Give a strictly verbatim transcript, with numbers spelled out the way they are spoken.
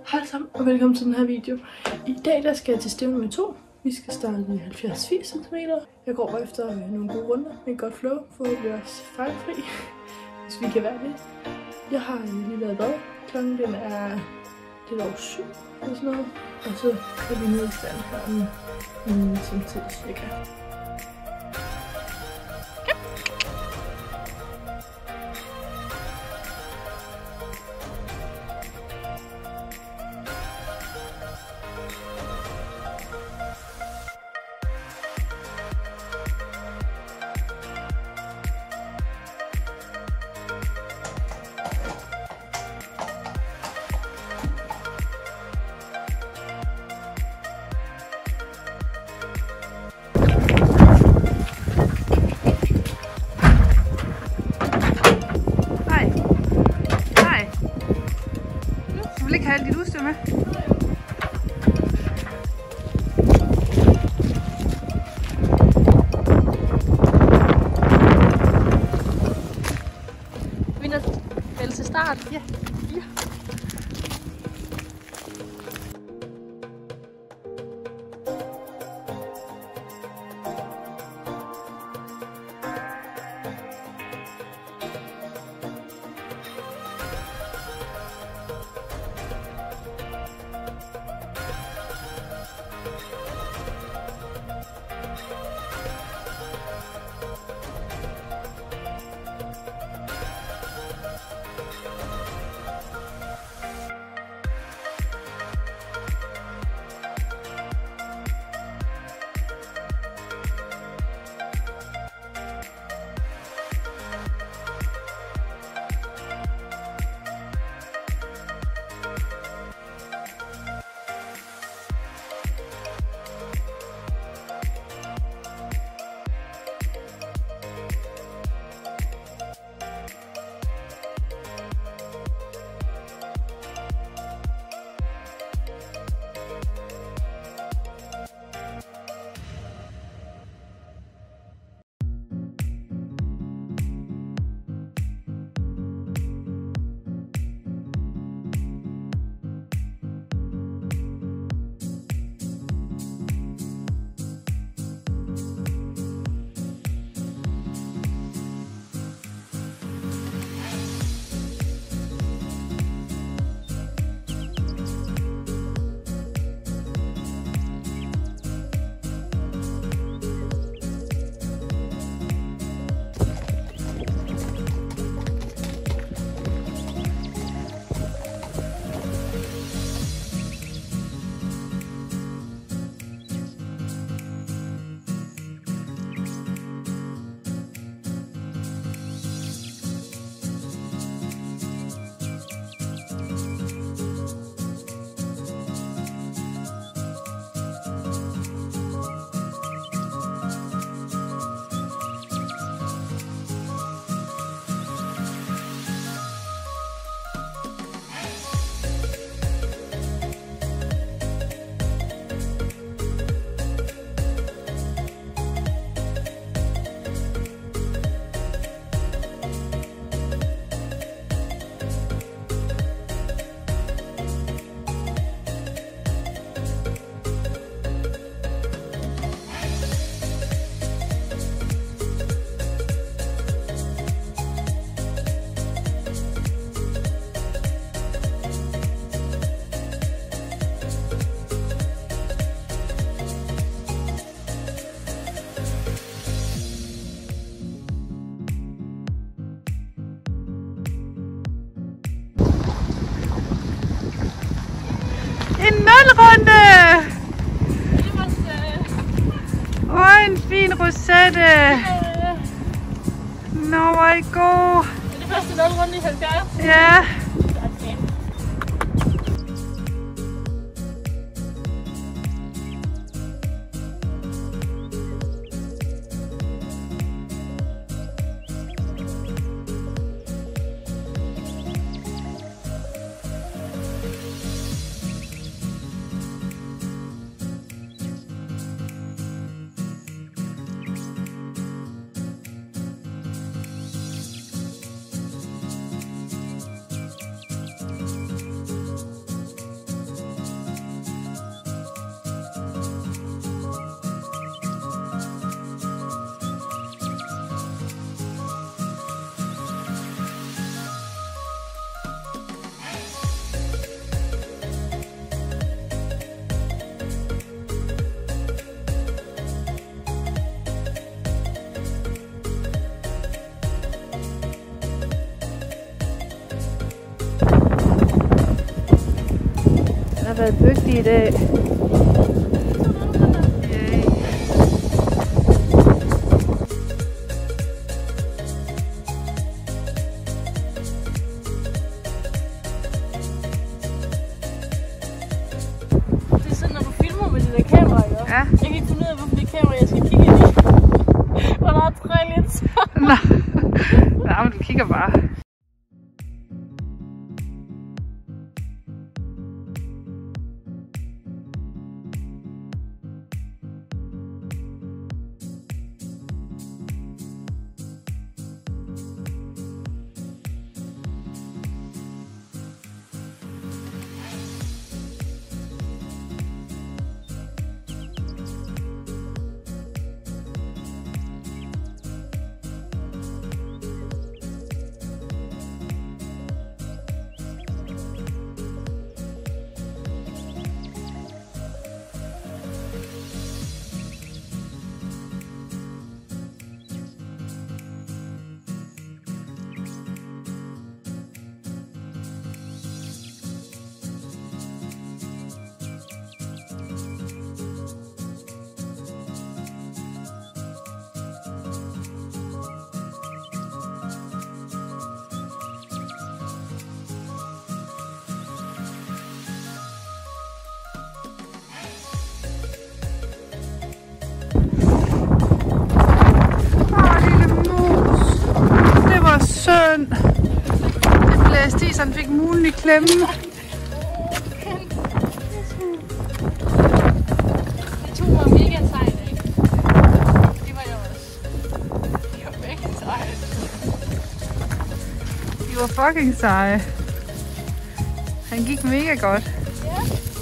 Hej sammen og velkommen til den her video. I dag der skal jeg til stævne med to. Vi skal starte i halvfjerds til firs centimeter. Jeg går bare efter nogle gode runder med et godt flow, for at blive også fejlfri, hvis vi kan være det. Jeg har lige været i bad. Klokken den er lidt over syv eller sådan noget. Og så er vi nede i stand her om en time tid cirka. Du vil ikke have alt dit udstyr med? Vi er vel til start. Ja. Ja. En nulrunde! Og en fin rosette! Nå, hvor er I god! Det er det første nulrunde i halvfjerds. Ja. har været dygtig i dag. Det er sådan, når du filmer med det der kamera, ikke? Ja. Jeg kan ikke finde ud af, hvorfor det kamera, jeg skal kigge ind i. Og der er tre lidt. Nej. Nej, men du kigger bare. Søn. Det blæste i, så han fik mulen i klemme. Det tog mig mega sejt, ikke? Det var jeg også. Det var mega sejt. De var fucking seje. Han gik mega godt. Ja.